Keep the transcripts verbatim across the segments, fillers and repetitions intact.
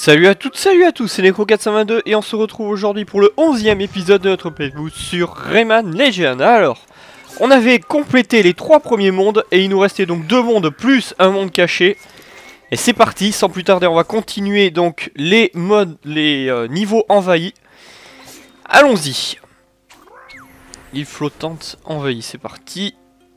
Salut à toutes, salut à tous, c'est Necro quatre cent vingt-deux et on se retrouve aujourd'hui pour le onzième épisode de notre playthrough sur Rayman Legends. Alors, on avait complété les trois premiers mondes et il nous restait donc deux mondes plus un monde caché. Et c'est parti, sans plus tarder on va continuer donc les modes, les euh, niveaux envahis. Allons-y. Île flottante envahie, c'est parti.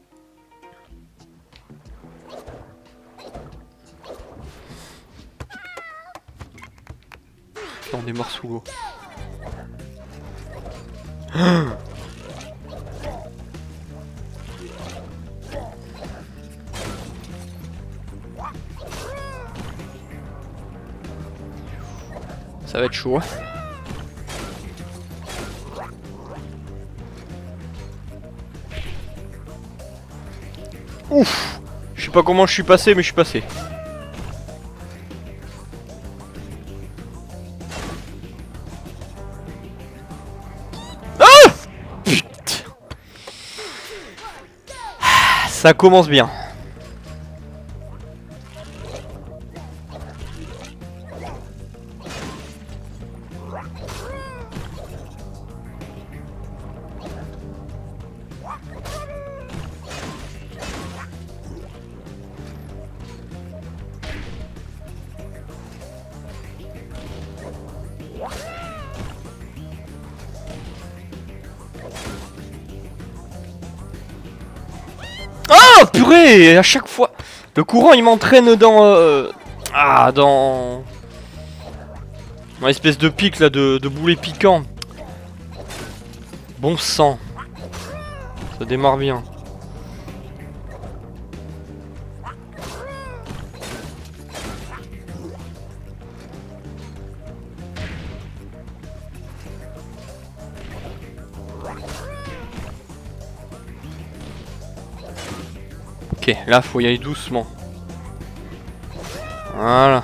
On démarre sous l'eau. Ça va être chaud. Hein. Ouf! Je sais pas comment je suis passé, mais je suis passé. Ça commence bien. Oh purée, à chaque fois le courant il m'entraîne dans euh, ah dans dans l'espèce de pic là de, de boulet piquant. Bon sang. Ça démarre bien. Ok, là faut y aller doucement. Voilà.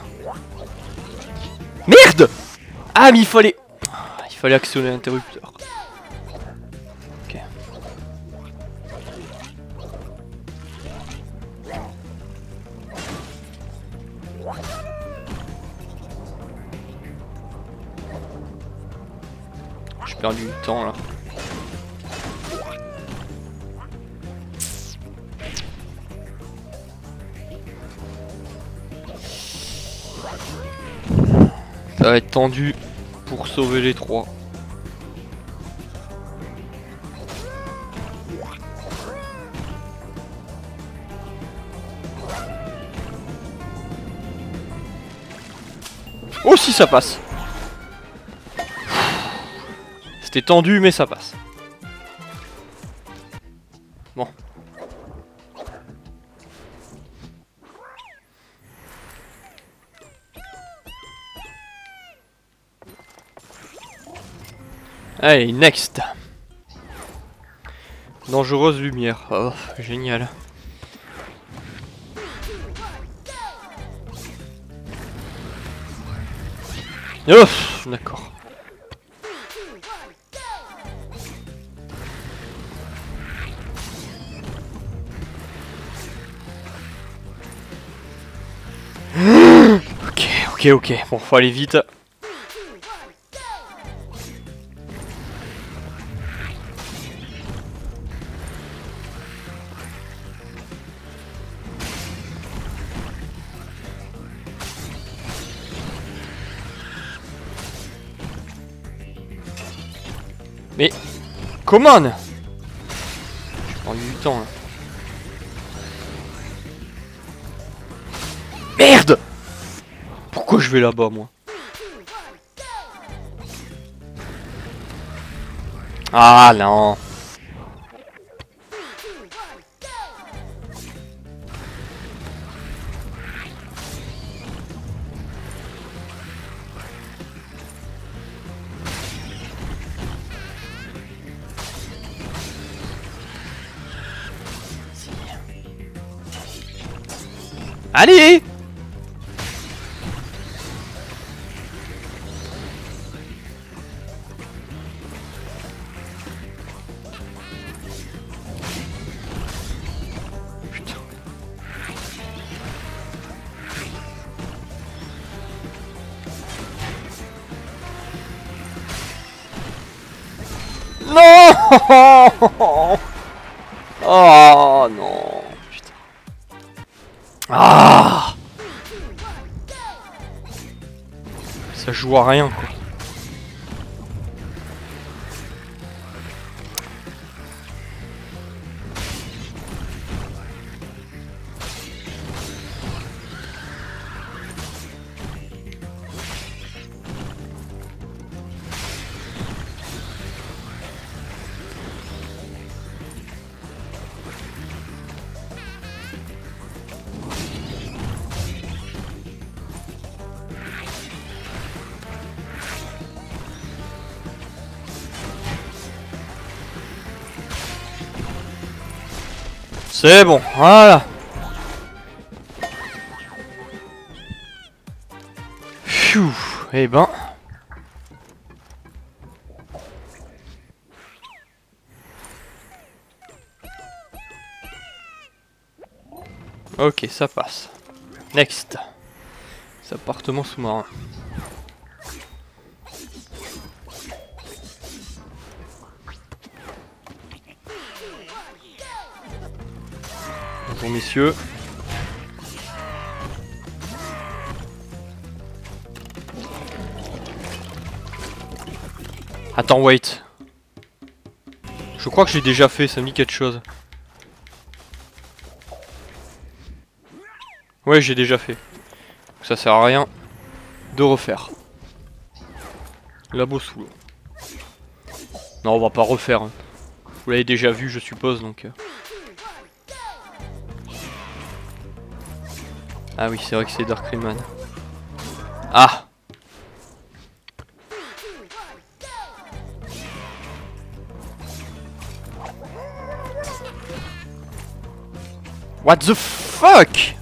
Merde! Ah mais il fallait... Il fallait actionner l'interrupteur. Ok. J'ai perdu du temps là. Ça va être tendu pour sauver les trois. Oh si ça passe. C'était tendu mais ça passe. Bon. Allez, next. Dangereuse lumière. Oh, génial. Oh, d'accord. Ok, ok, ok. Bon, faut aller vite. Mais comment? J'ai perdu du temps là. Merde! Pourquoi je vais là-bas moi? Ah non. Allez! Putain. Non. Oh non. Putain. Ah. Ça joue à rien quoi. C'est bon, voilà. Pfiou, eh ben. Ok, ça passe. Next. C'est appartement sous-marin. Bonjour messieurs. Attends, wait. Je crois que j'ai déjà fait, ça me dit quelque chose. Ouais, j'ai déjà fait. Ça sert à rien de refaire. Labo sous l'eau. Non, on va pas refaire. Hein. Vous l'avez déjà vu, je suppose, donc... Ah oui, c'est vrai que c'est Dark Rayman. Ah! What the fuck?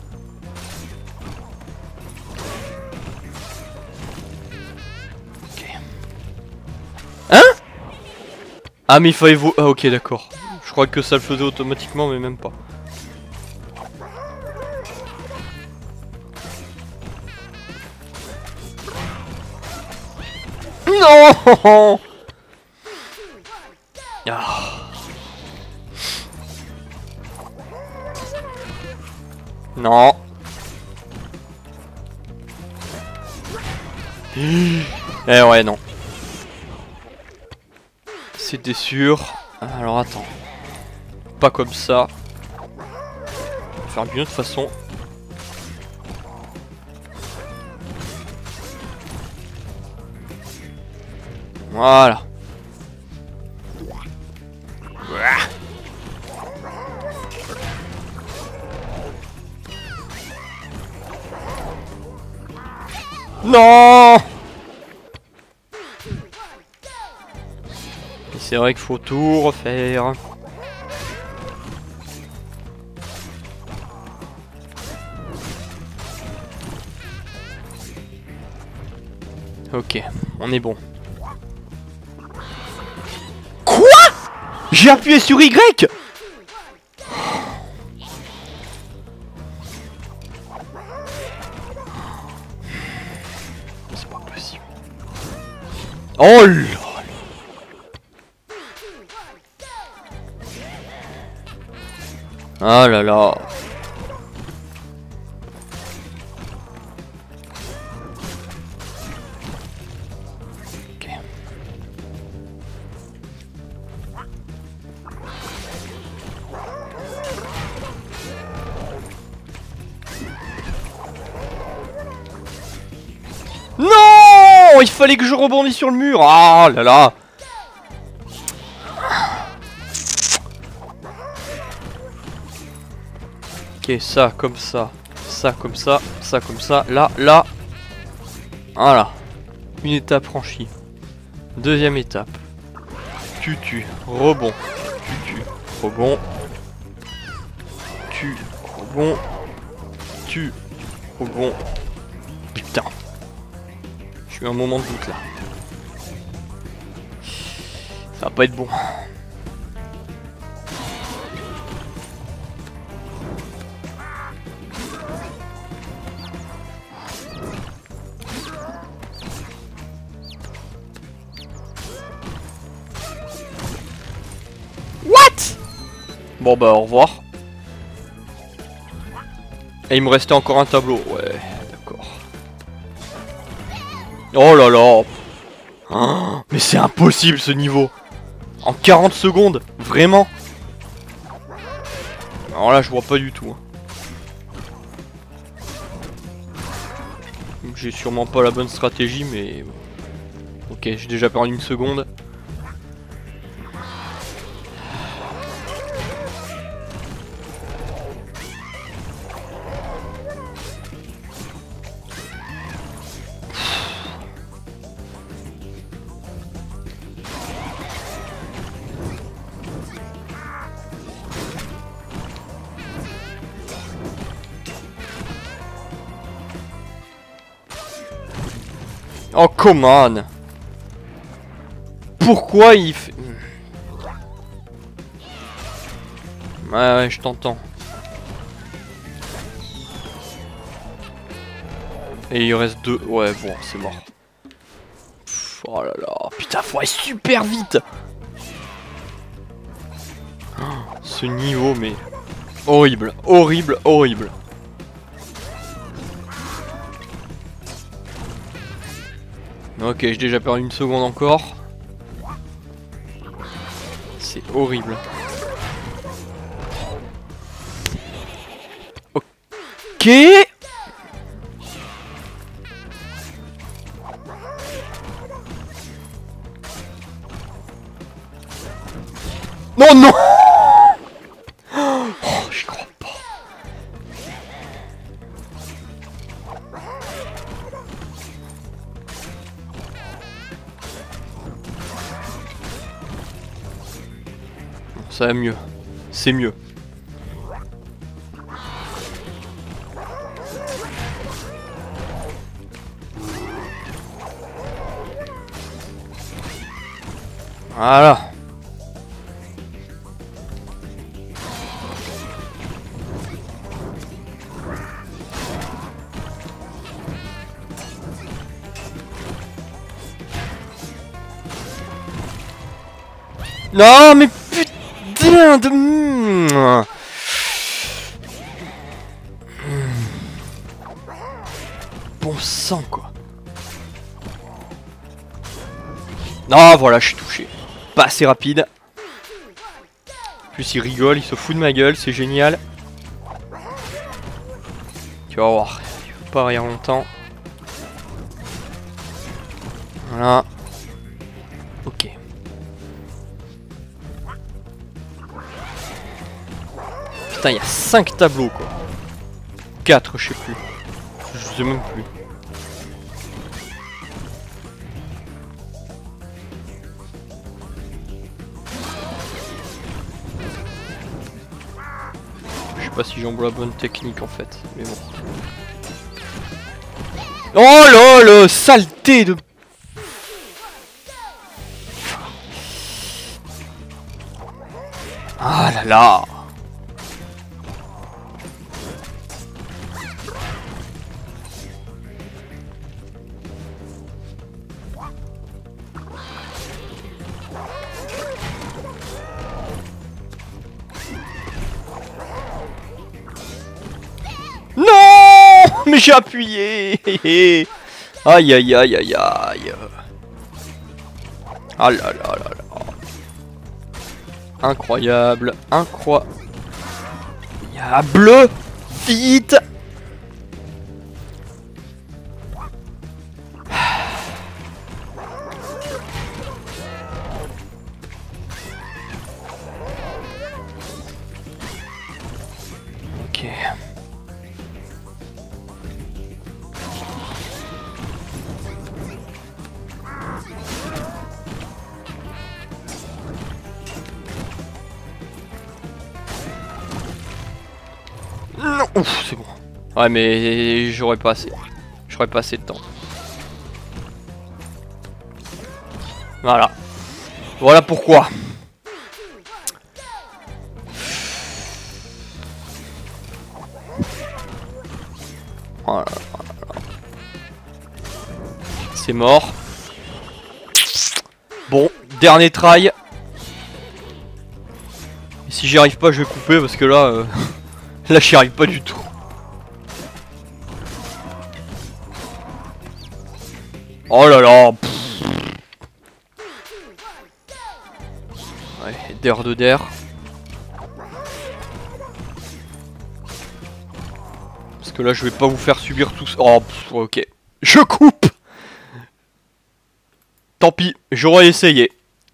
Ok. Hein? Ah mais il fallait vous... Ah ok d'accord. Je crois que ça le faisait automatiquement mais même pas. Non. Ah. Non. Eh ouais non. C'était sûr. Alors attends. Pas comme ça. On va faire d'une autre façon. Voilà. Non. Et c'est vrai qu'il faut tout refaire. Ok, on est bon. Quoi? J'ai appuyé sur Y. C'est pas possible. Oh là. Oh là là. Ok. Non, il fallait que je rebondisse sur le mur. Ah là là. Ok, ça comme ça, ça comme ça, ça comme ça, là, là. Voilà. Une étape franchie. Deuxième étape. Tu tues, rebond. Tu tues, rebond. Tu, rebond. Tu, rebond. Putain. J'ai eu un moment de doute là. Ça va pas être bon. Bon bah au revoir. Et il me restait encore un tableau. Ouais, d'accord. Oh là là. Oh, mais c'est impossible ce niveau. En quarante secondes, vraiment. Alors là je vois pas du tout. J'ai sûrement pas la bonne stratégie mais... Ok, j'ai déjà perdu une seconde. Oh, come on! Pourquoi il fait... Ouais, ouais, je t'entends. Et il reste deux... Ouais, bon, c'est mort. Pff, oh là là... Putain, faut aller super vite! Oh, ce niveau, mais... Horrible, horrible, horrible. Ok, j'ai déjà perdu une seconde encore. C'est horrible. Ok. Non, non. Oh, je crois pas. Ça va mieux. C'est mieux. Voilà. Non mais putain de... Bon sang quoi. Non voilà, je suis touché. Pas assez rapide. En plus il rigole, il se fout de ma gueule, c'est génial. Tu vas voir, il faut pas rire longtemps. Voilà. Ok. Putain, il y a cinq tableaux quoi. quatre, je sais plus. Je sais même plus. Je sais pas si j'emploie la bonne technique en fait, mais bon. Oh là là, saleté de... Ah là là. Non, mais j'ai appuyé. Aïe aïe aïe aïe aïe. Ah là là là là. Incroyable, incroyable. Vite. Ok. Non, ouf, c'est bon. Ouais, mais j'aurais pas assez. J'aurais pas assez de temps. Voilà. Voilà pourquoi. Voilà. C'est mort. Bon, dernier try. Et si j'y arrive pas, je vais couper parce que là, euh, là j'y arrive pas du tout. Oh là là. Pff. Ouais, d'air de d'air. Parce que là, je vais pas vous faire subir tout ça. Oh, pff, ok. Je coupe. Tant pis, j'aurais essayé.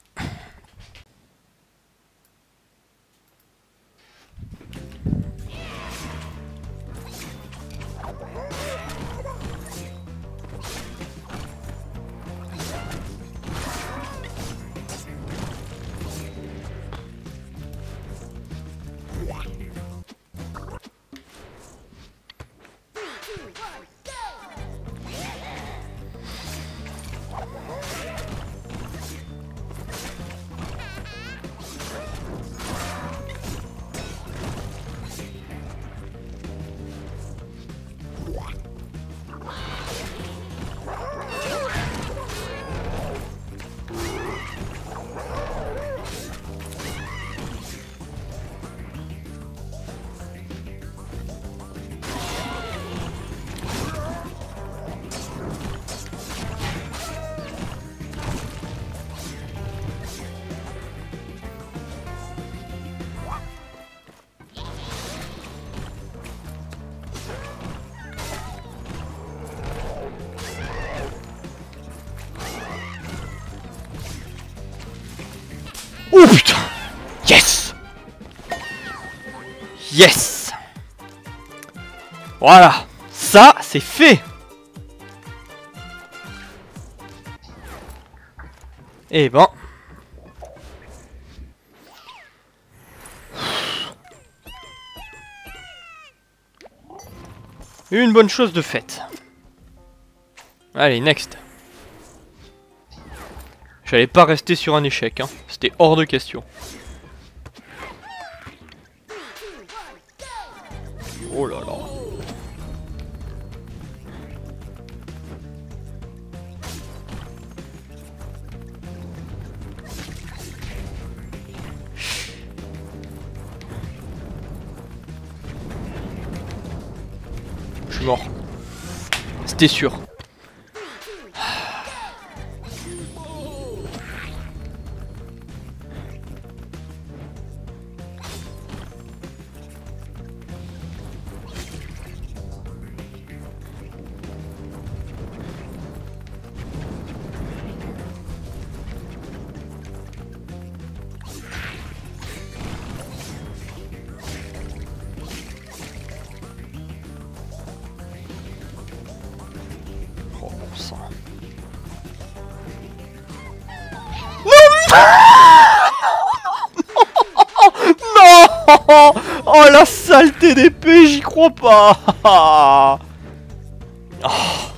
Oh putain! Yes! Yes! Voilà! Ça, c'est fait! Eh ben... Une bonne chose de faite. Allez, next. J'allais pas rester sur un échec, hein. C'était hors de question. Oh là là. Je suis mort. C'était sûr. Non! Oh la saleté d'épée, j'y crois pas. Oh.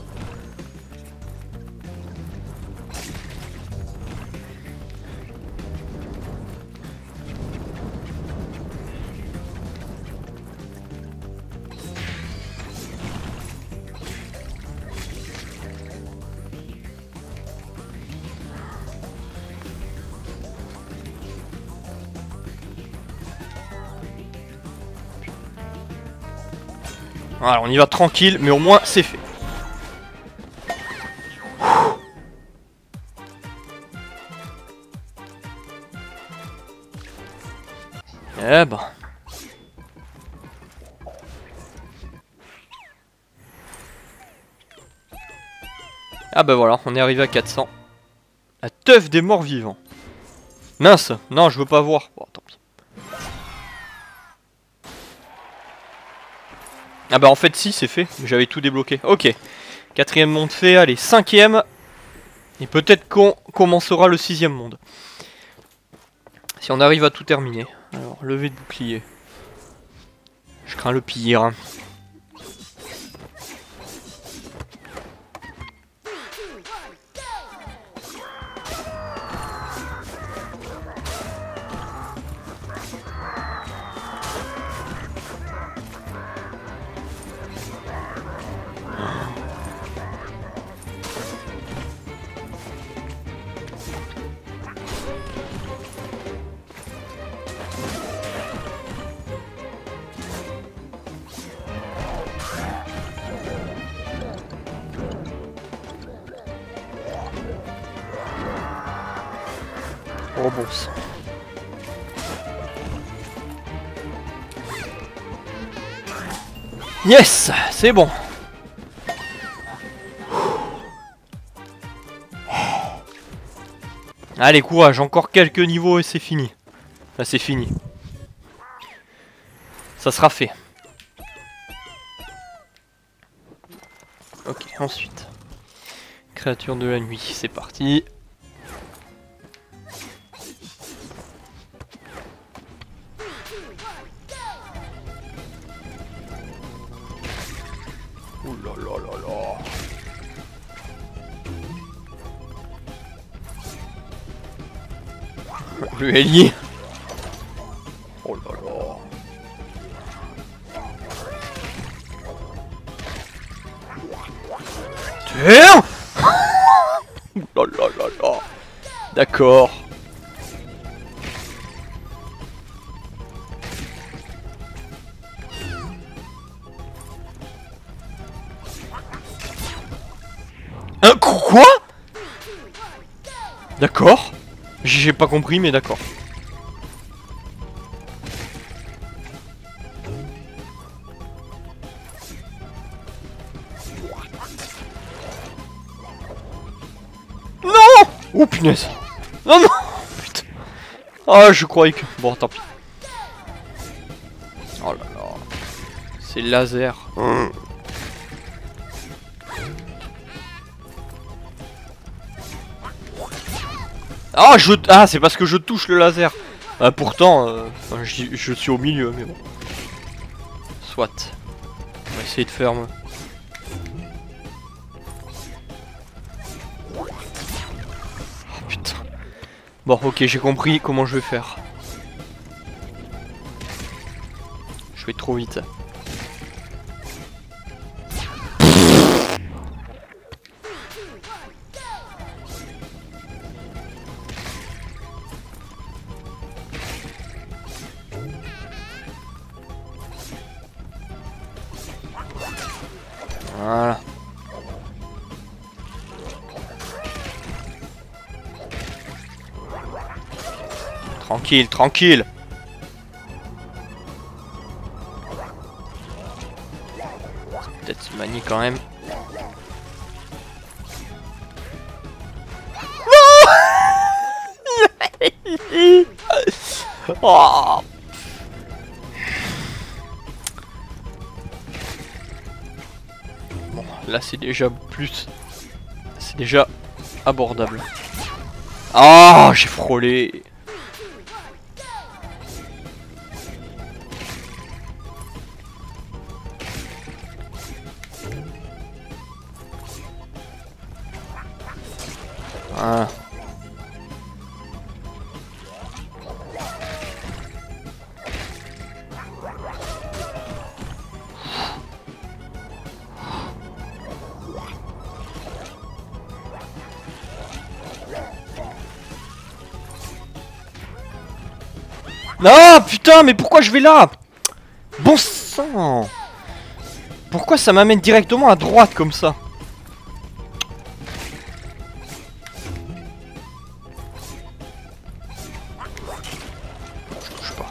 Voilà, on y va tranquille, mais au moins c'est fait. Eh ben. Ah bah voilà, on est arrivé à quatre cents. La teuf des morts vivants. Mince, non, je veux pas voir. Bon, tant pis. Ah bah en fait si, c'est fait, j'avais tout débloqué. Ok, quatrième monde fait, allez, cinquième. Et peut-être qu'on commencera le sixième monde. Si on arrive à tout terminer. Alors, levée de bouclier. Je crains le pire. Oh bon sang. Yes, c'est bon. Allez, courage, encore quelques niveaux et c'est fini. Là, c'est fini. Ça sera fait. Ok, ensuite. Créature de la nuit, c'est parti. Ouh là là là là. Le ailier. Oh là là. Tiens. Oh là là là là. D'accord. Un quoi? D'accord. J'ai pas compris mais d'accord. Non! Oh punaise! Non non! Putain! Ah je croyais que... Bon tant pis. Oh là là. C'est laser. Mmh. Ah je... Ah c'est parce que je touche le laser. Ah, pourtant euh... je, je suis au milieu mais bon. Soit. On va essayer de faire... Bon, ok, j'ai compris comment je vais faire. Je vais trop vite. Voilà. Tranquille, tranquille. Peut-être se manier quand même. Non. Oh. Bon, là c'est déjà plus... C'est déjà abordable. Ah, oh, j'ai frôlé. Ah. Non, putain, mais pourquoi je vais là? Bon sang. Pourquoi ça m'amène directement à droite comme ça? Je touche pas.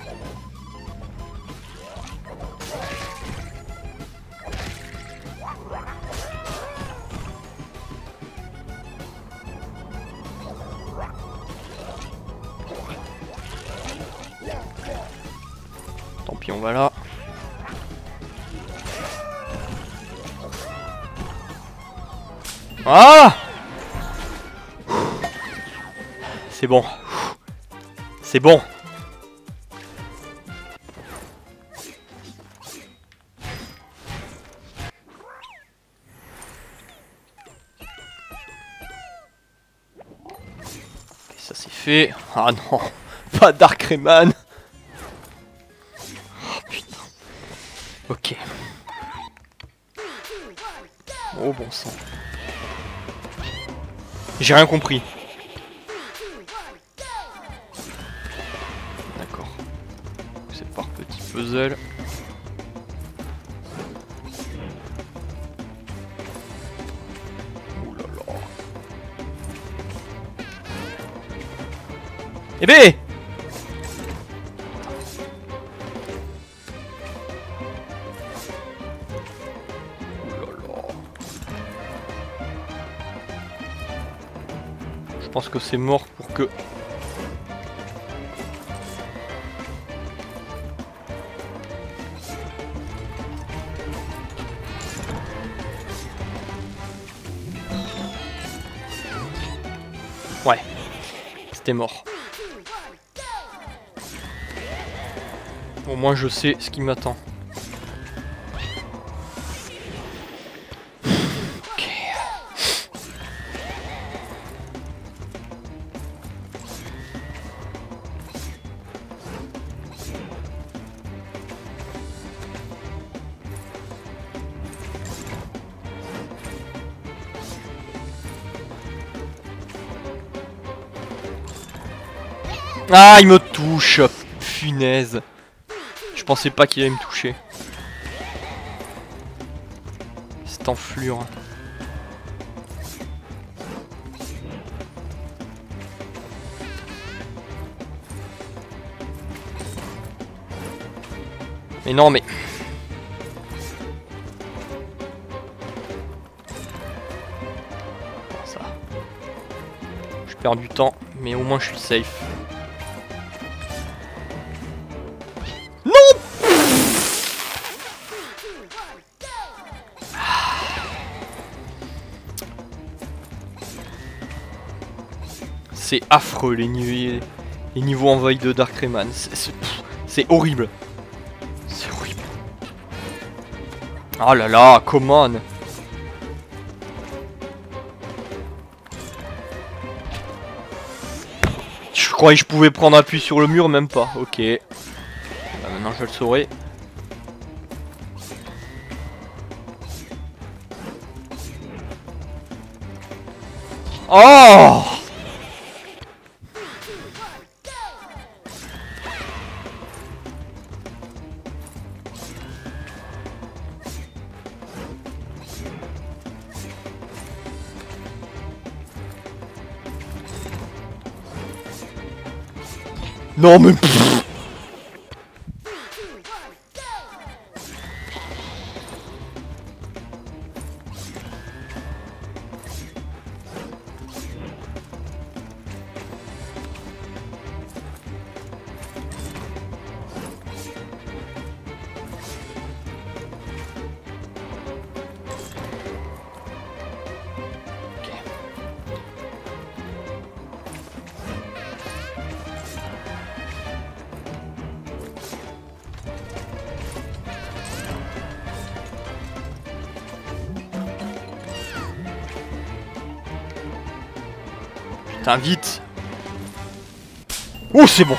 Tant pis, on va là. Ah! C'est bon. C'est bon. Et ça c'est fait. Ah non, pas Dark Rayman. Oh putain. Ok. Oh bon sang. J'ai rien compris. D'accord. C'est par petit puzzle. Ouh là là. Eh ben! Je pense que c'est mort pour que... Ouais, c'était mort. Au moins je sais ce qui m'attend. Ok. Ah, il me touche. Punaise. Je pensais pas qu'il allait me toucher. Cette enflure. Mais non, mais... Ça. Je perds du temps, mais au moins je suis safe. C'est affreux les, niveaux, les niveaux envahis de Dark Rayman. C'est horrible. C'est horrible. Oh là là, come on. Je croyais que je pouvais prendre appui sur le mur, même pas. Ok. Bah, maintenant je le saurai. Oh! Non mais pff. Putain, vite. Oh, c'est bon.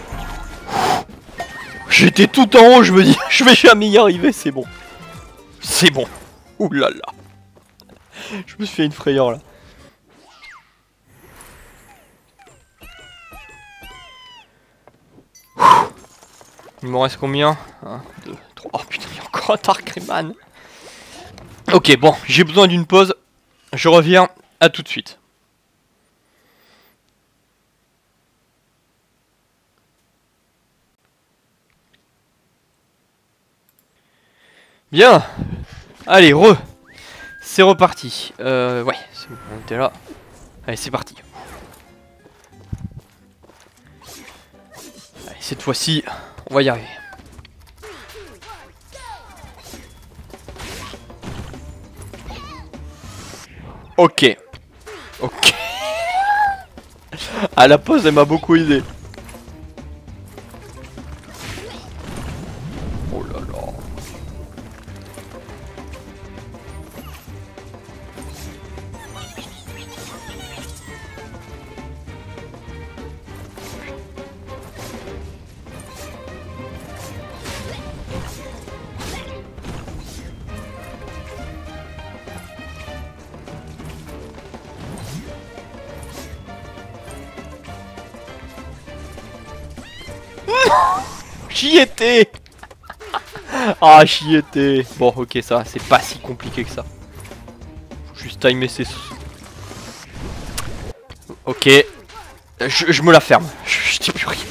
J'étais tout en haut, je me dis, je vais jamais y arriver, c'est bon. C'est bon. Ouh là là. Je me suis fait une frayeur là. Il m'en reste combien? un, deux, trois. Oh putain, il y a encore un Dark Rayman. Ok, bon, j'ai besoin d'une pause. Je reviens, à tout de suite. Bien. Allez, re. C'est reparti. Euh, ouais, c'est bon, on était là. Allez, c'est parti. Allez, cette fois-ci, on va y arriver. Ok. Ok. Ah, la pause, elle m'a beaucoup aidé. Oh là là. J'y étais. Ah, j'y étais. Bon, ok, ça, c'est pas si compliqué que ça. Faut juste timer ses... Ok. Je, je me la ferme. Je, Je dis plus rien.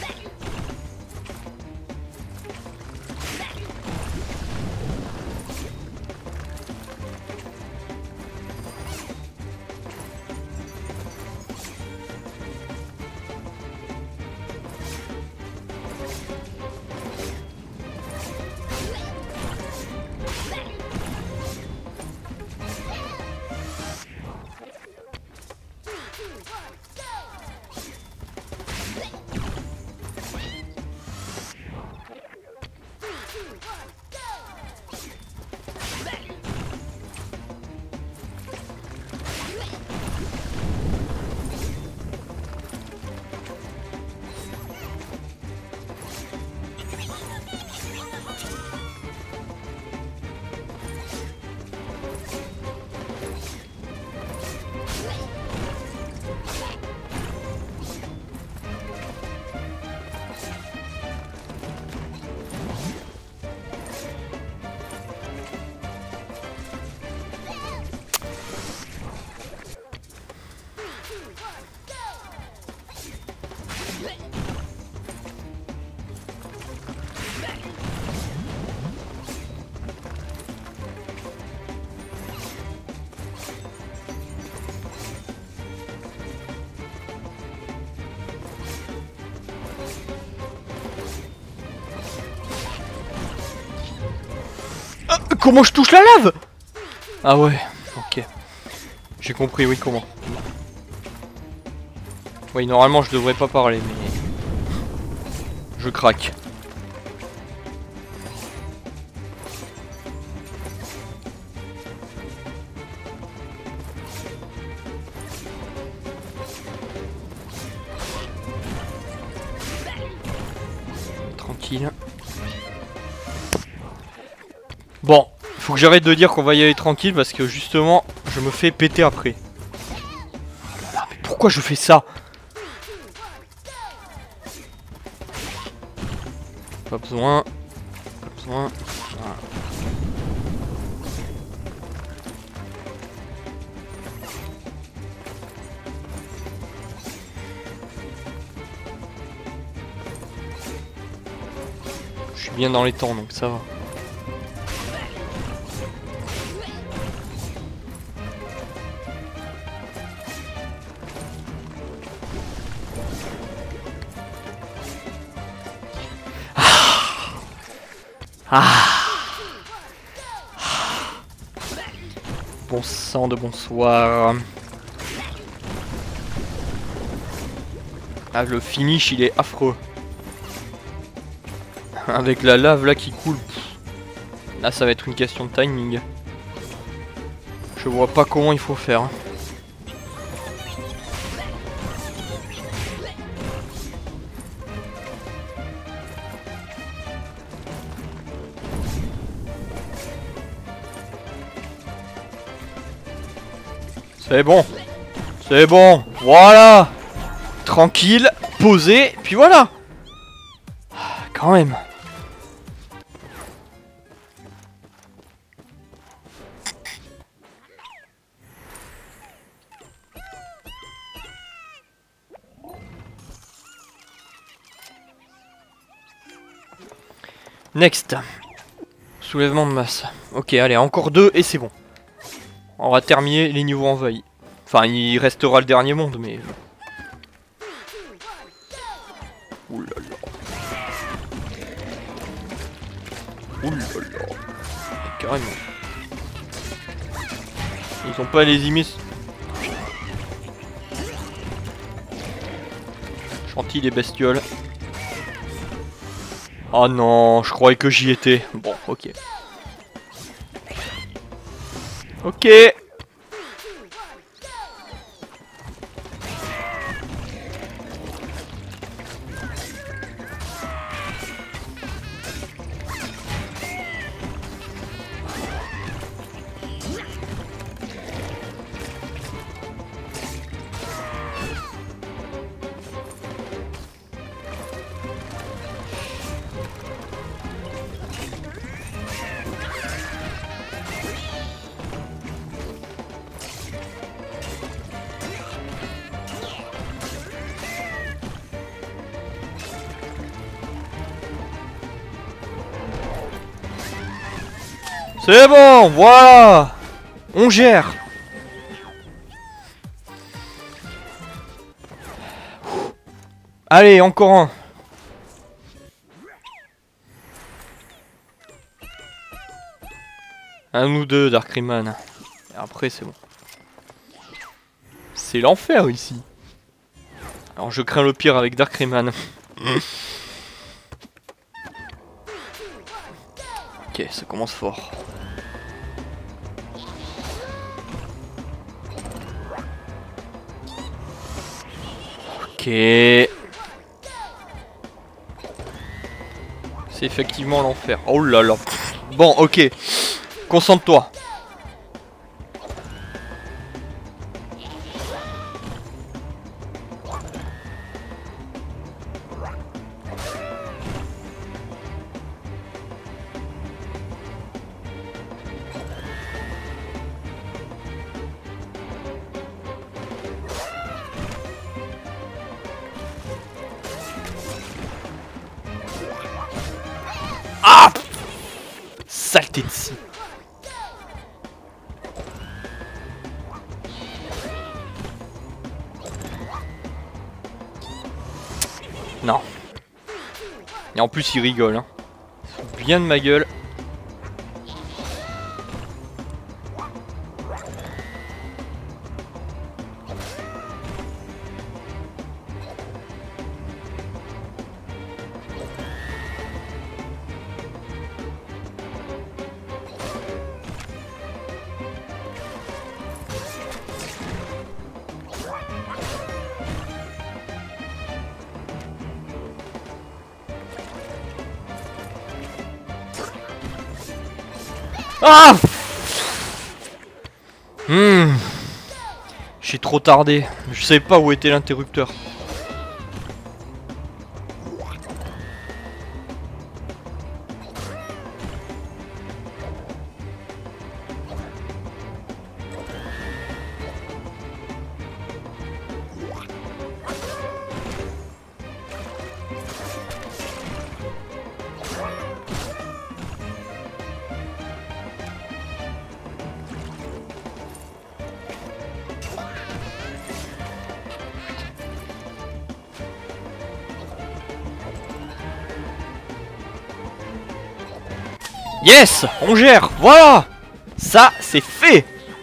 Comment je touche la lave? Ah ouais, ok. J'ai compris, oui, comment. Oui, normalement je devrais pas parler, mais... Je craque. Tranquille. Bon, faut que j'arrête de dire qu'on va y aller tranquille parce que justement, je me fais péter après. Ah, mais pourquoi je fais ça? Pas besoin. Pas besoin. Voilà. Je suis bien dans les temps donc ça va. Ah. Bon sang de bonsoir. Ah, le finish il est affreux. Avec la lave là qui coule. Là ça va être une question de timing. Je vois pas comment il faut faire. C'est bon. C'est bon. Voilà. Tranquille. Posé. Puis voilà. Quand même. Next. Soulèvement de masse. Ok, allez, encore deux et c'est bon. On va terminer les niveaux envahis. Enfin, il restera le dernier monde, mais... Ouh là là. Ouh là là. Carrément. Ils ont pas les immisces. Gentil les bestioles. Oh non, je croyais que j'y étais. Bon, ok. Ok. C'est bon, voilà. On gère. Allez, encore un. Un ou deux, Dark Rayman. Et après, c'est bon. C'est l'enfer ici. Alors, je crains le pire avec Dark Rayman. Ok, ça commence fort. Ok. C'est effectivement l'enfer. Oh là là. Bon, ok. Concentre-toi. Ah! Saleté de scie. Non. Et en plus il rigole hein. Il se fout bien de ma gueule. Ah! Hmm. J'ai trop tardé. Je savais pas où était l'interrupteur. Yes! On gère! Voilà! Ça, c'est fait!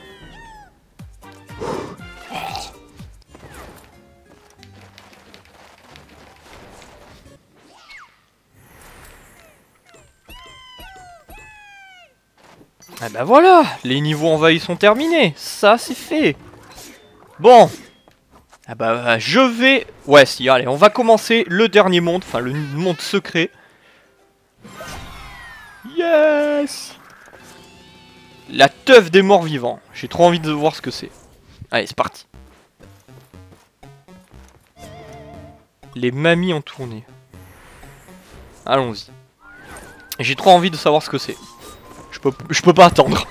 Ah bah voilà! Les niveaux envahis sont terminés! Ça, c'est fait! Bon! Ah bah, je vais... Ouais, si, allez, on va commencer le dernier monde, enfin, le monde secret. Yes! La teuf des morts vivants. J'ai trop envie de voir ce que c'est. Allez, c'est parti. Les mamies en tournée. Allons-y. J'ai trop envie de savoir ce que c'est. Je peux, je peux pas attendre.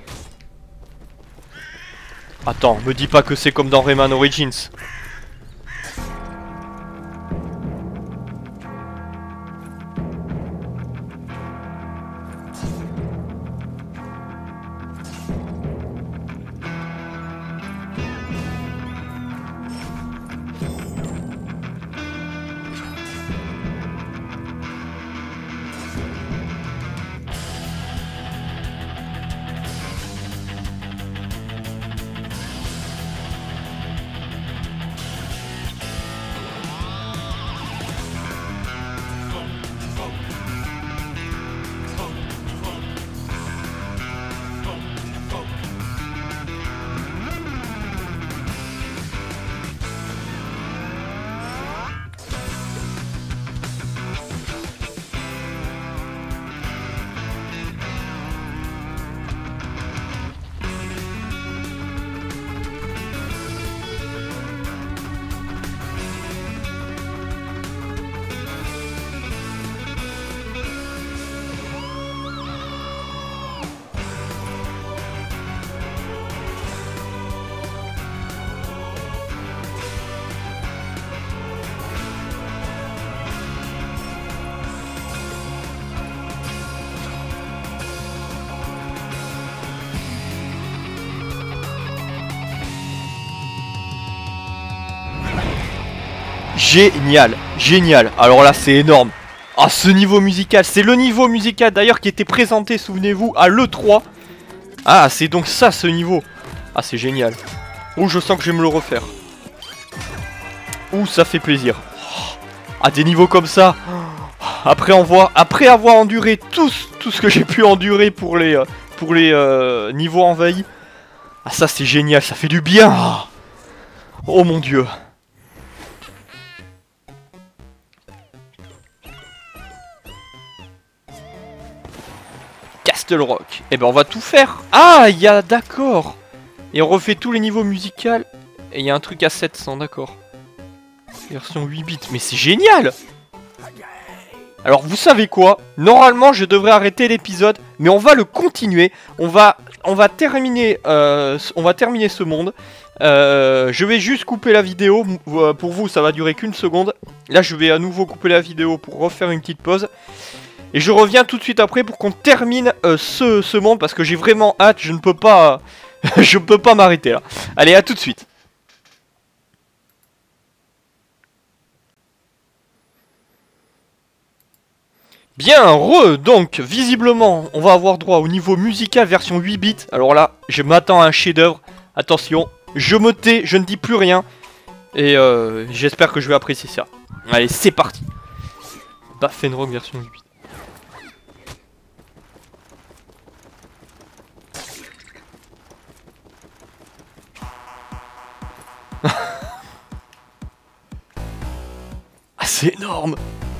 Attends, me dis pas que c'est comme dans Rayman Origins. Génial, génial. Alors là, c'est énorme. Ah, ce niveau musical, c'est le niveau musical d'ailleurs qui était présenté, souvenez-vous, à l'E trois. Ah, c'est donc ça, ce niveau. Ah, c'est génial. Ouh, je sens que je vais me le refaire. Ouh, ça fait plaisir. Ah, des niveaux comme ça. Après, on voit, après avoir enduré tout, tout ce que j'ai pu endurer pour les, euh, pour les euh, niveaux envahis. Ah, ça, c'est génial, ça fait du bien. Oh mon dieu. Castle Rock. Eh ben on va tout faire. Ah, il y a, d'accord. Et on refait tous les niveaux musicaux. Et il y a un truc à sept cents, d'accord. Version huit bits. Mais c'est génial. Alors vous savez quoi? Normalement je devrais arrêter l'épisode, mais on va le continuer. On va, on va terminer, euh, on va terminer ce monde. Euh, je vais juste couper la vidéo. Pour vous ça va durer qu'une seconde. Là je vais à nouveau couper la vidéo pour refaire une petite pause. Et je reviens tout de suite après pour qu'on termine euh, ce, ce monde parce que j'ai vraiment hâte. Je ne peux pas, je peux pas m'arrêter là. Allez, à tout de suite. Bien, re, donc, visiblement, on va avoir droit au niveau musical version huit bits. Alors là, je m'attends à un chef-d'œuvre. Attention, je me tais, je ne dis plus rien. Et euh, j'espère que je vais apprécier ça. Allez, c'est parti. Baffenrock version huit bits. Ah, c'est énorme.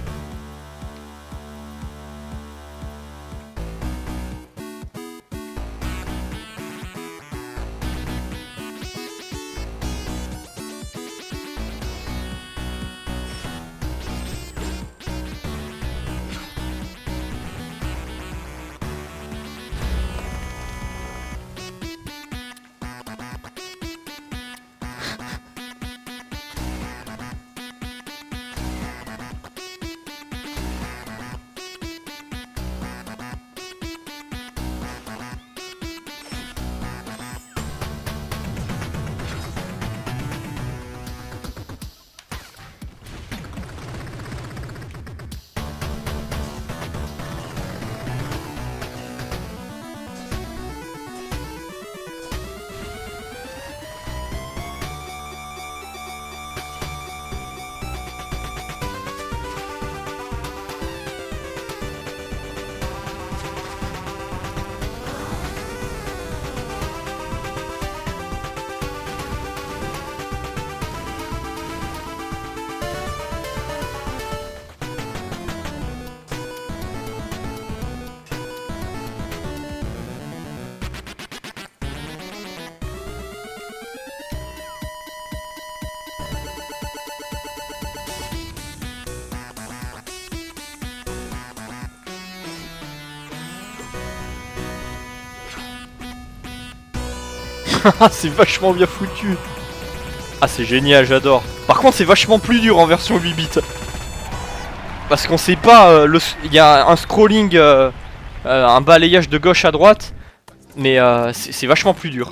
C'est vachement bien foutu. Ah, c'est génial, j'adore. Par contre, c'est vachement plus dur en version huit bits. Parce qu'on sait pas, euh, le... il y a un scrolling, euh, euh, un balayage de gauche à droite. Mais euh, c'est vachement plus dur.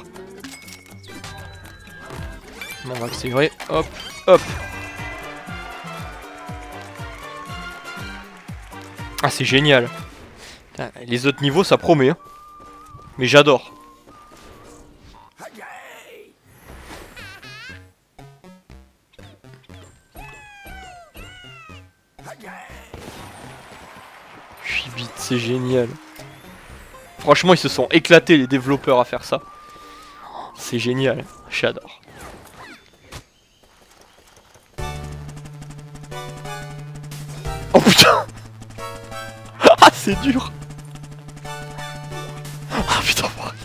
Bon, on va accélérer, hop, hop. Ah, c'est génial. Les autres niveaux, ça promet. Hein. Mais j'adore. huit bits, c'est génial. Franchement, ils se sont éclatés les développeurs à faire ça. C'est génial, j'adore. Oh putain. Ah, c'est dur. Ah putain, bordel.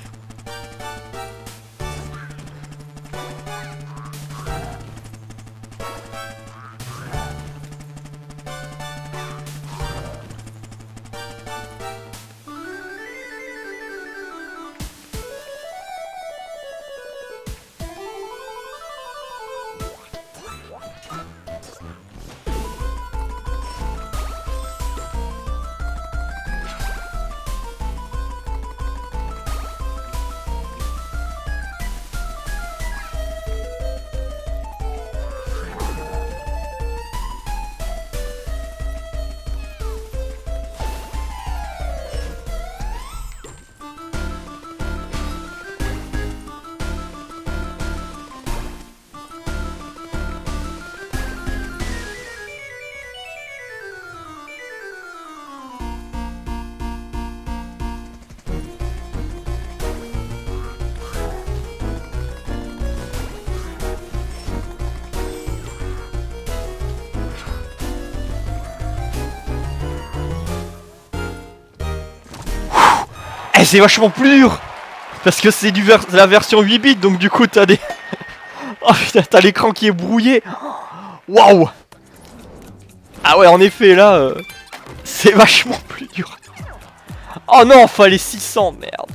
c'est vachement plus dur. Parce que c'est du ver la version huit bits, donc du coup t'as des... Oh putain, t'as l'écran qui est brouillé. Waouh. Ah ouais, en effet, là, euh, c'est vachement plus dur. Oh non, fallait six cents, merde.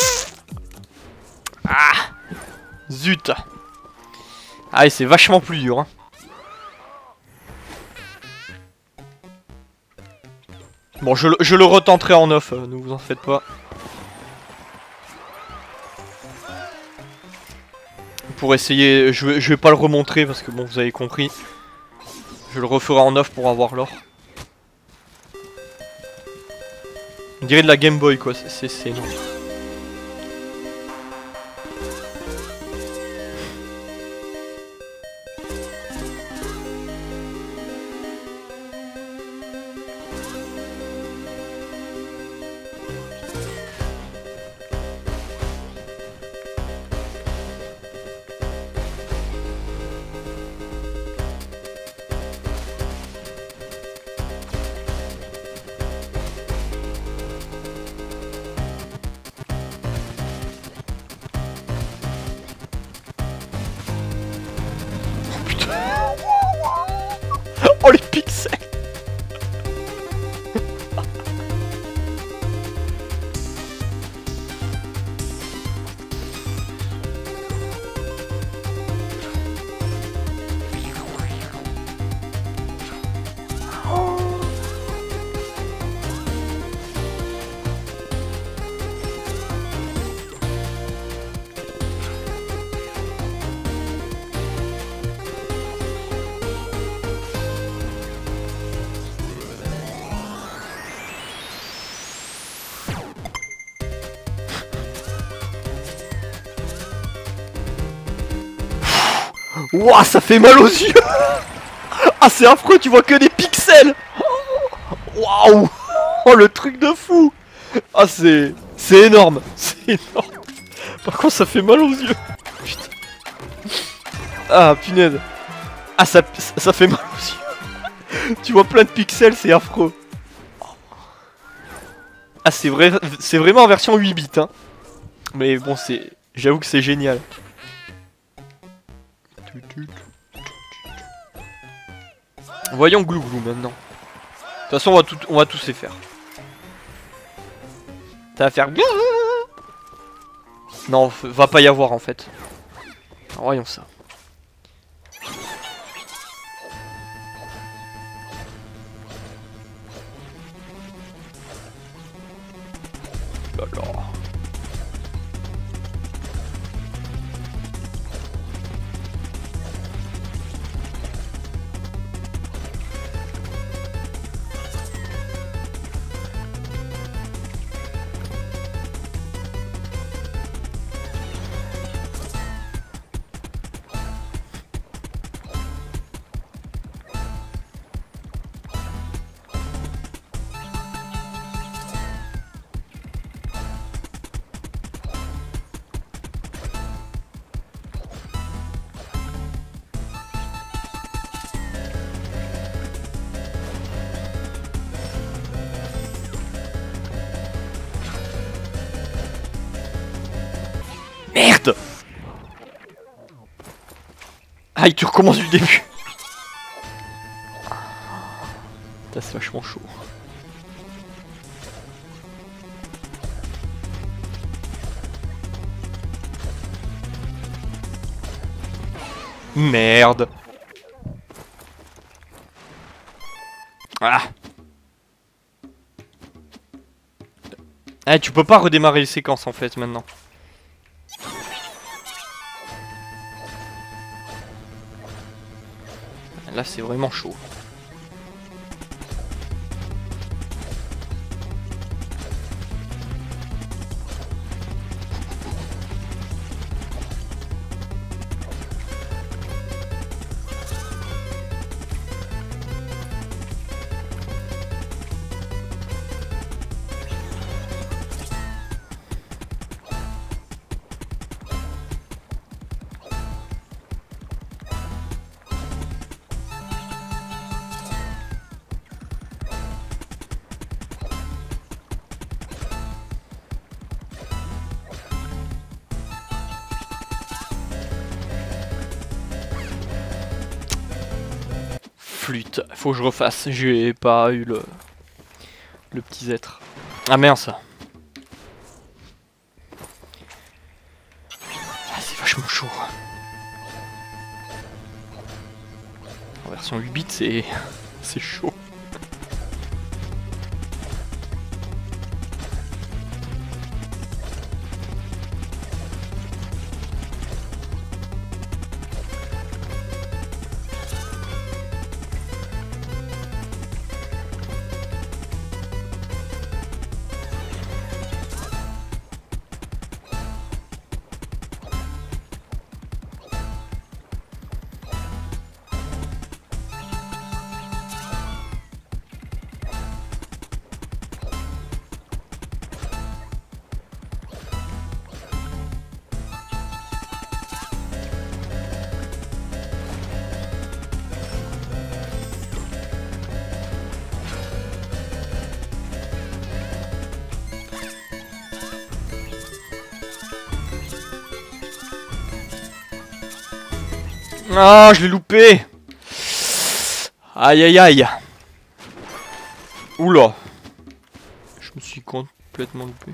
Ah. Zut. Ah ouais, c'est vachement plus dur, hein. Bon, je, je le retenterai en off, euh, ne vous en faites pas. Pour essayer, je vais, je vais pas le remontrer parce que bon, vous avez compris. Je le referai en off pour avoir l'or. On dirait de la Game Boy quoi, c'est énorme. Oh les pixels. Ouah, ça fait mal aux yeux. Ah, c'est affreux, tu vois que des pixels. Waouh. Oh, le truc de fou. Ah, c'est... C'est énorme. C'est énorme. Par contre, ça fait mal aux yeux. Putain. Ah, punaise. Ah, ça, ça fait mal aux yeux. Tu vois plein de pixels, c'est affreux. Ah, c'est vrai, c'est vraiment en version huit bits, hein. Mais bon, c'est... J'avoue que c'est génial. Voyons Glouglou maintenant. De toute façon, on va, tout, on va tous les faire. Ça va faire... Non, va pas y avoir en fait. Alors, voyons ça. Alors... Merde. Aïe, tu recommences du début. Putain, c'est vachement chaud. Merde. Ah. Ah, tu peux pas redémarrer les séquences en fait maintenant. Là, c'est vraiment chaud. flûte. Faut que je refasse. J'ai pas eu le... Le petit être. Ah merde ça. Ah, c'est vachement chaud. En version huit bits, c'est... c'est chaud. Ah, je l'ai loupé. Aïe aïe aïe. Oula. Je me suis complètement loupé.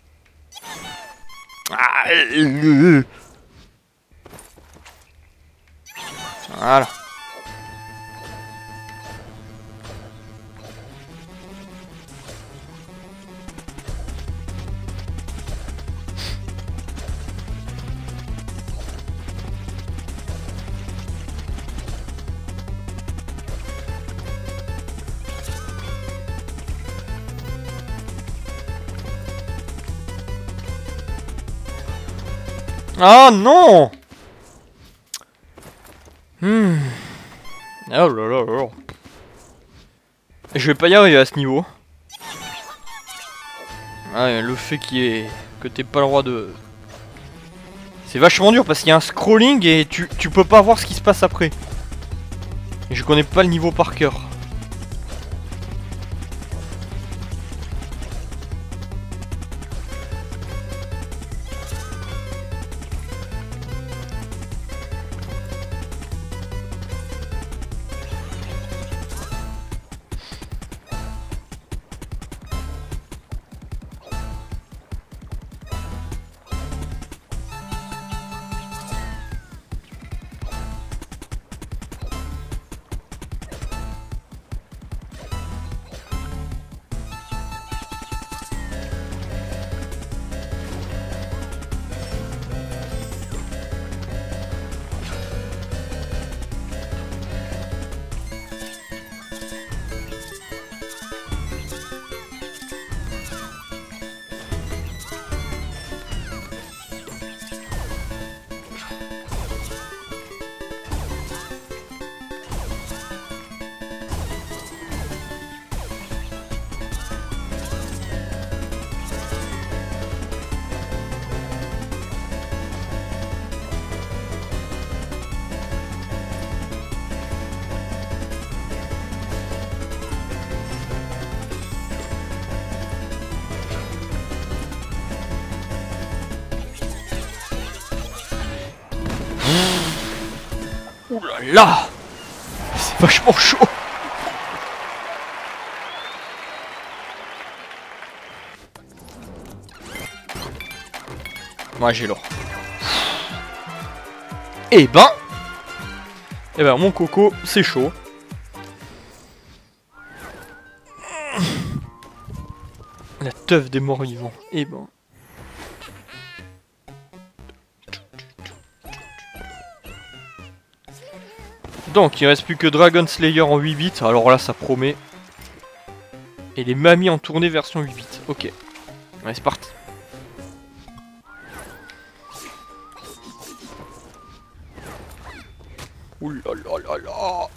Ah, euh, voilà. Ah non. Hmm. Oh là là là. Je vais pas y arriver à ce niveau. Ah, le fait qu'il y ait... que t'aies pas le droit de... C'est vachement dur parce qu'il y a un scrolling et tu, tu peux pas voir ce qui se passe après. Et je connais pas le niveau par cœur. Ouh là là. C'est vachement chaud. Ouais, j'ai l'or. Eh ben Eh ben mon coco, c'est chaud. La teuf des morts vivants. Eh ben. Donc il reste plus que Dragon Slayer en huit bits, alors là ça promet. Et les mamies en tournée version huit bits, ok. Allez c'est parti. Ouh là là là là.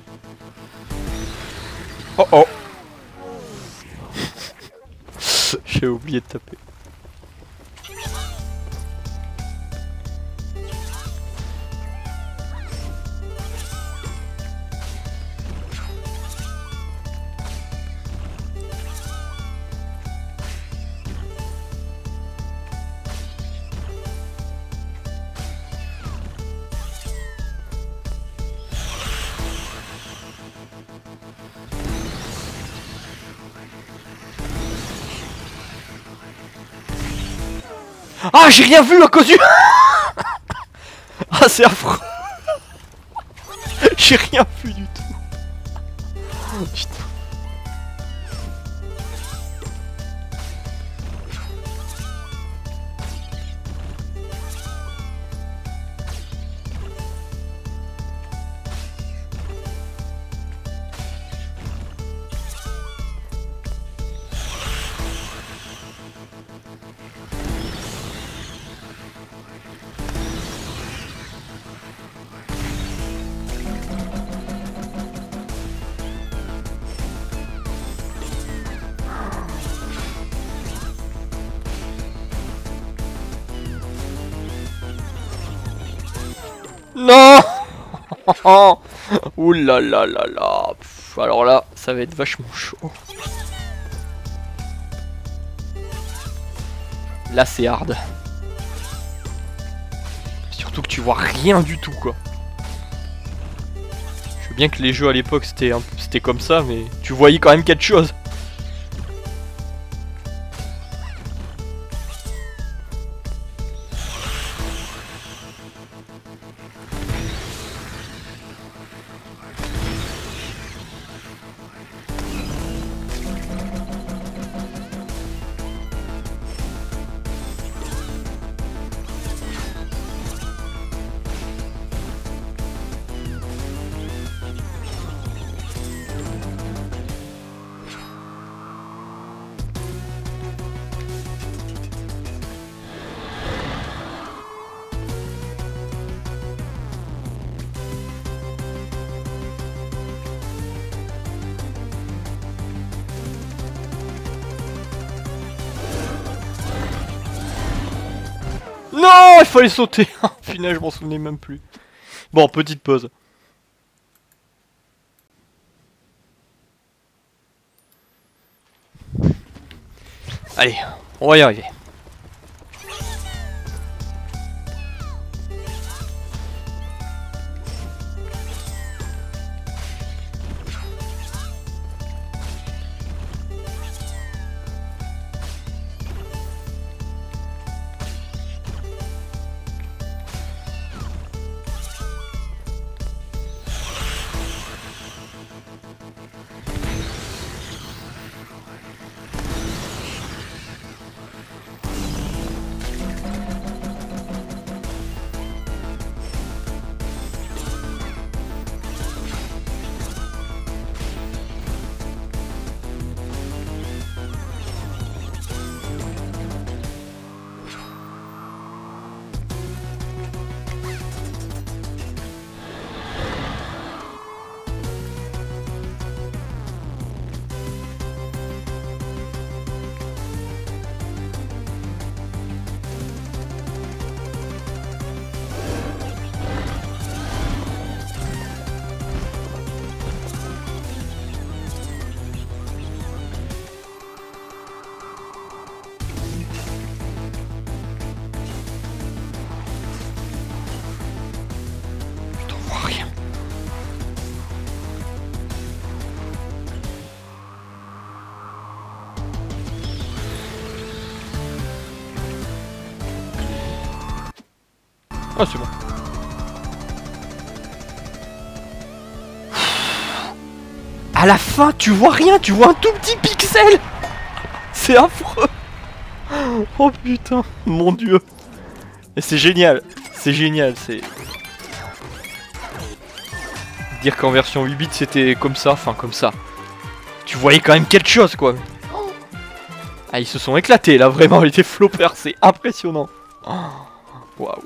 Oh oh. J'ai oublié de taper. Ah, j'ai rien vu à cause du... Ah, c'est affreux. J'ai rien vu du tout. Oh, putain. Non. Ouh là là là là. Pff, alors là, ça va être vachement chaud. Là, c'est hard. Surtout que tu vois rien du tout, quoi. Je veux bien que les jeux à l'époque, c'était un... c'était comme ça, mais tu voyais quand même quelque chose. Non, il fallait sauter. Punaise, je m'en souvenais même plus. Bon, petite pause. Allez, on va y arriver. Ah, c'est bon. À la fin, tu vois rien, tu vois un tout petit pixel. C'est affreux. Oh putain, mon dieu. Et c'est génial, c'est génial, c'est... Dire qu'en version huit bits c'était comme ça, enfin comme ça. Tu voyais quand même quelque chose, quoi. Ah, ils se sont éclatés, là, vraiment, les développeurs, c'est impressionnant. Waouh.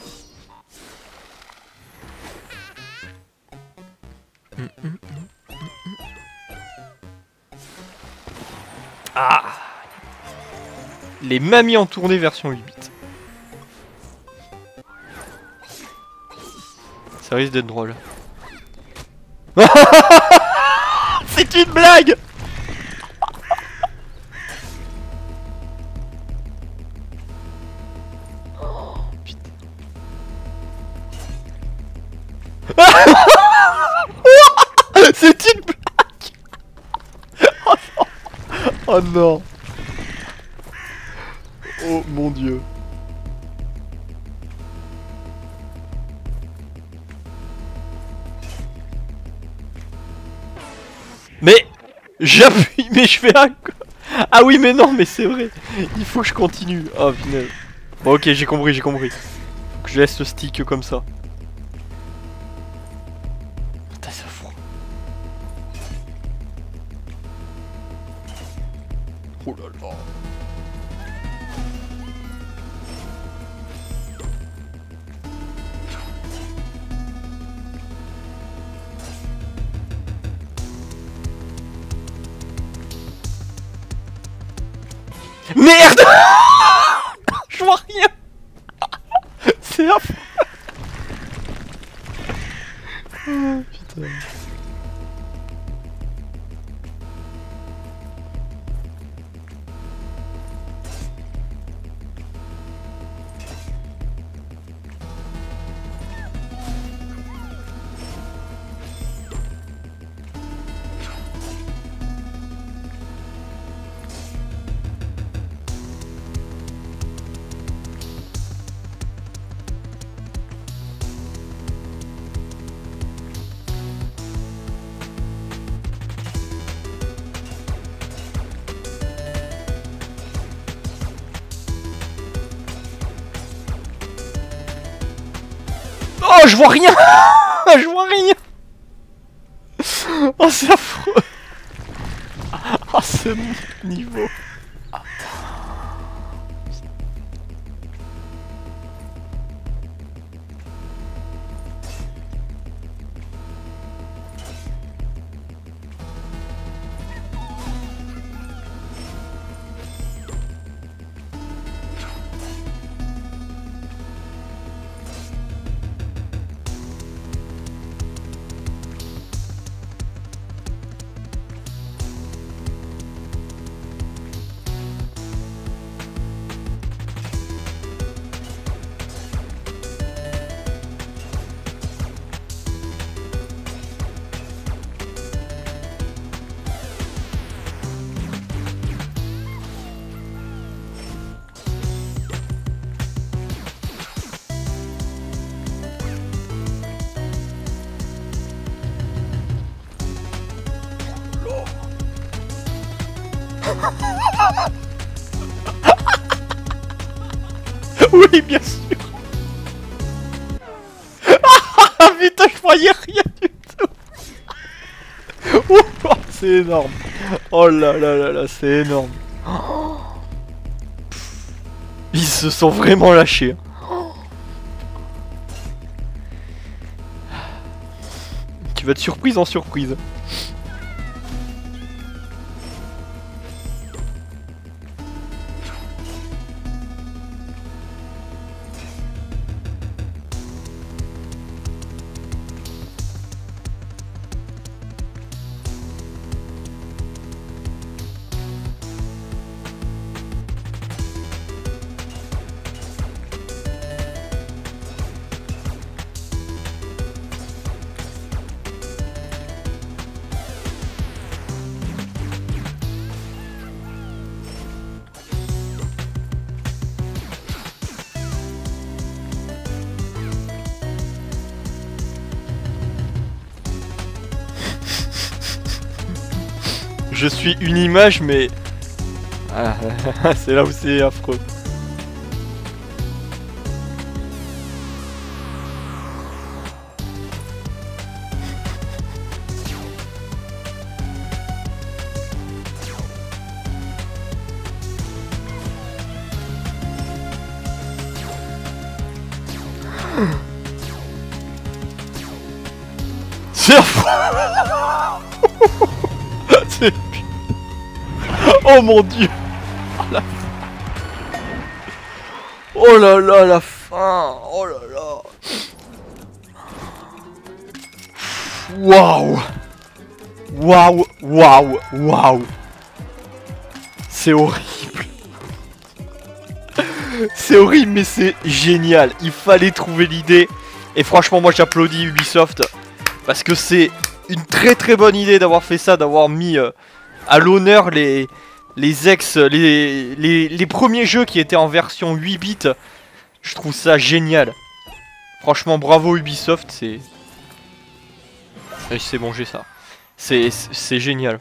Mm, mm, mm, mm, mm. Ah. les mamies en tournée version huit bits. Ça risque d'être drôle. C'est une blague. Oh, putain. C'est une blague. Oh non. Oh non. Oh mon dieu. Mais j'appuie, mais je fais un... Ah oui mais non mais c'est vrai. Il faut que je continue. Oh punaise. Bon ok j'ai compris, j'ai compris. Faut que je laisse le stick comme ça. Putain c'est froid. Oh là là. Merde. Je vois rien. C'est affreux. Oh putain. Oh, je vois rien. Je vois rien. Oh, c'est affreux. Oh, ce niveau. Oui, bien sûr. Ah putain, je voyais rien du tout. Oh, c'est énorme. Oh là là là là, c'est énorme. Ils se sont vraiment lâchés. Tu vas de surprise en surprise. Je suis une image, mais... Ah, c'est là où c'est affreux. C'est affreux. C'est... Oh mon dieu. Oh là là, la fin. Oh là là. Waouh. Waouh, waouh, waouh. C'est horrible. C'est horrible, mais c'est génial. Il fallait trouver l'idée. Et franchement, moi j'applaudis Ubisoft. Parce que c'est une très très bonne idée d'avoir fait ça, d'avoir mis euh, à l'honneur les, les ex, les, les, les premiers jeux qui étaient en version huit bits. Je trouve ça génial. Franchement, bravo Ubisoft, c'est... C'est bon, j'ai ça. C'est génial.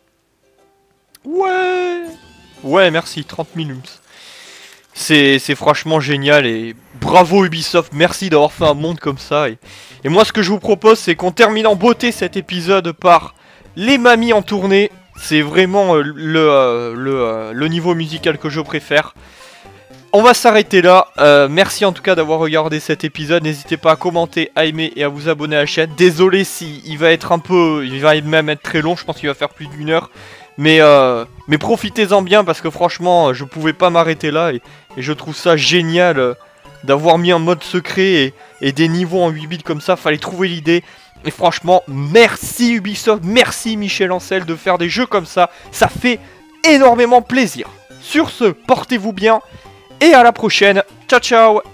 Ouais. Ouais, merci, trente mille lums. C'est franchement génial et bravo Ubisoft, merci d'avoir fait un monde comme ça. Et, et moi ce que je vous propose c'est qu'on termine en beauté cet épisode par les mamies en tournée. C'est vraiment euh, le, euh, le, euh, le niveau musical que je préfère. On va s'arrêter là, euh, merci en tout cas d'avoir regardé cet épisode, n'hésitez pas à commenter, à aimer et à vous abonner à la chaîne. Désolé si il va être un peu, il va même être très long, je pense qu'il va faire plus d'une heure. Mais, euh, mais profitez-en bien parce que franchement je pouvais pas m'arrêter là et, et je trouve ça génial euh, d'avoir mis un mode secret et, et des niveaux en huit bits comme ça, fallait trouver l'idée. Et franchement merci Ubisoft, merci Michel Ancel de faire des jeux comme ça, ça fait énormément plaisir. Sur ce, portez-vous bien. Et à la prochaine, ciao ciao.